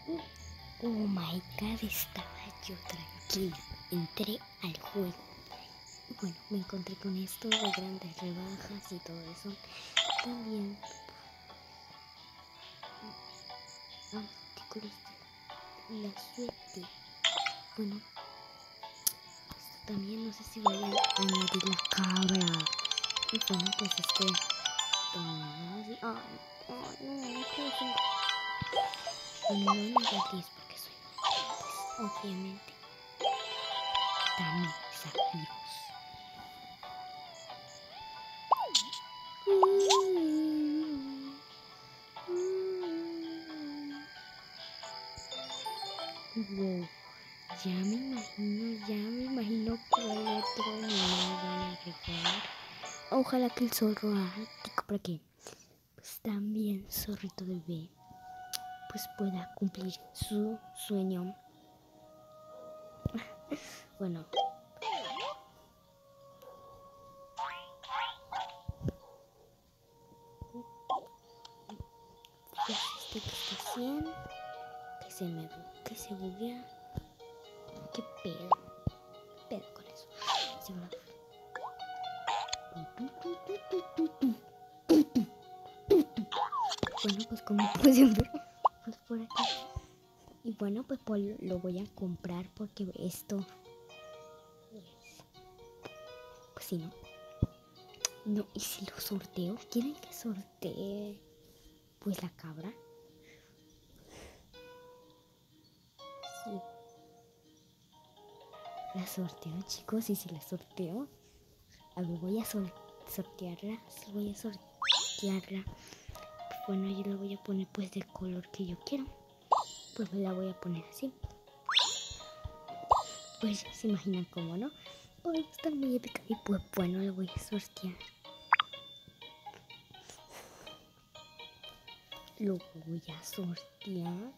Oh my god, estaba yo tranquila. Entré al juego. Bueno, me encontré con esto de grandes rebajas y todo eso. También artículos de la suerte. Bueno, esto también no sé si voy a añadir la cabra. Y bueno, pues Ay, no, no quiero hacer. Bueno, no me da 10 porque soy pues, obviamente. Dame zafiros. Wow, ya me imagino que el otro me van a regalar. Ojalá que el zorro ártico, para que pues también zorrito bebé pues pueda cumplir su sueño. Bueno, pues que está haciendo, que se buguea. ¿Qué pedo? ¿Qué pedo con eso? Se va. Bueno, pues como pueden ver, pues por aquí. Y bueno, pues lo voy a comprar porque esto, pues si no. No, ¿y si lo sorteo? ¿Quieren que sortee pues la cabra? Sí. La sorteo, chicos, y si la sorteo, a ver, voy a sortearla. Si voy a sortearla, pues bueno, yo la voy a poner pues del color que yo quiero. Pues me la voy a poner así. Pues ya se imaginan cómo, ¿no? Oh, va a estar muy épica. Y pues bueno, la voy a sortear. Lo voy a sortear.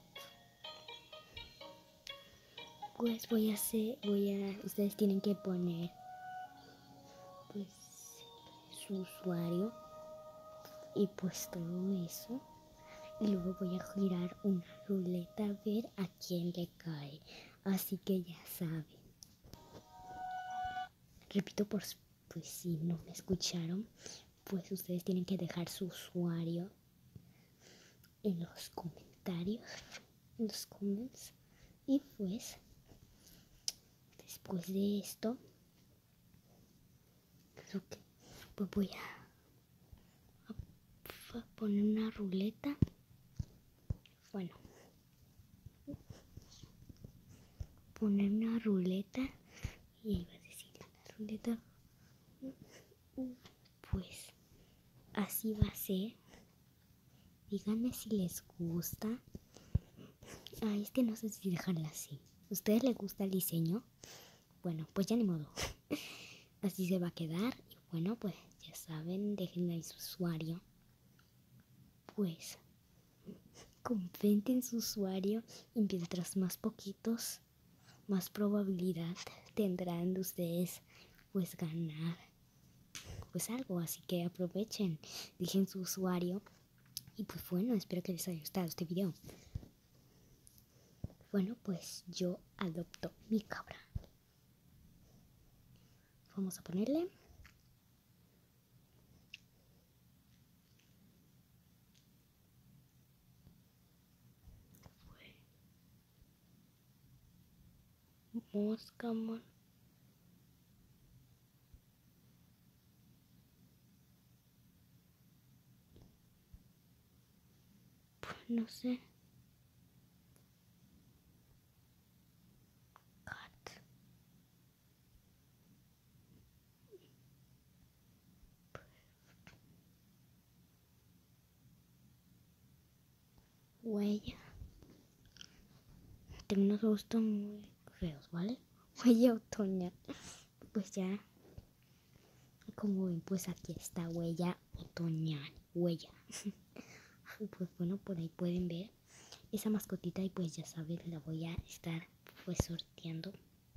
Pues ustedes tienen que poner pues su usuario y pues todo eso. Y luego voy a girar una ruleta a ver a quién le cae. Así que ya saben. Repito, pues si no me escucharon, pues ustedes tienen que dejar su usuario en los comentarios, en los comments. Y pues, después de esto, creo que pues voy a poner una ruleta. Bueno, poner una ruleta y iba a decir la ruleta. Pues así va a ser. Díganme si les gusta. Es que no sé si dejarla así. ¿A ustedes les gusta el diseño? Bueno, pues ya ni modo. Así se va a quedar. Y bueno, pues ya saben, dejen ahí su usuario. Pues comenten su usuario y mientras más poquitos, más probabilidad tendrán de ustedes pues ganar pues algo. Así que aprovechen, dejen su usuario. Y pues bueno, espero que les haya gustado este video. Bueno, pues yo adopto mi cabra. Vamos a ponerle. Moscamon. Pues no sé. Cat. Huella. Tengo unos gustos muy feos, ¿vale? Huella otoñal. Pues ya. Como ven, pues aquí está huella otoñal. Huella. Pues bueno, por ahí pueden ver esa mascotita y pues ya saben, la voy a estar pues sorteando.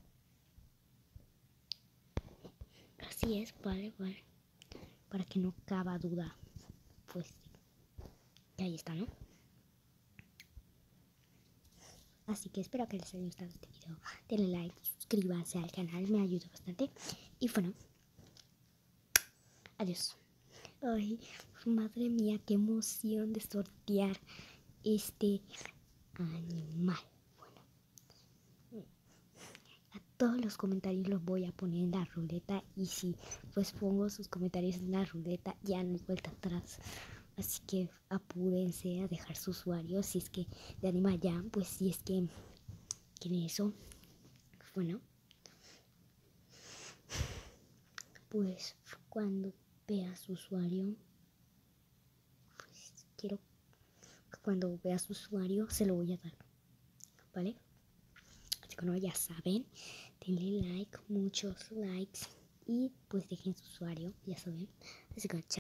Así es, vale. Para que no cabe duda. Pues y ahí está, ¿no? Así que espero que les haya gustado este video. Denle like, suscríbanse al canal, me ayuda bastante. Y bueno, adiós. Ay, madre mía, qué emoción de sortear este animal. Bueno, a todos los comentarios los voy a poner en la ruleta. Y si pues pongo sus comentarios en la ruleta, ya no hay vuelta atrás. Así que apúrense a dejar su usuario si es que de Animal Jam, pues si es que quieren eso. Bueno, pues cuando vea su usuario, pues quiero que cuando vea su usuario se lo voy a dar, ¿vale? Así que no, ya saben, denle like, muchos likes y pues dejen su usuario, ya saben. Así que chao.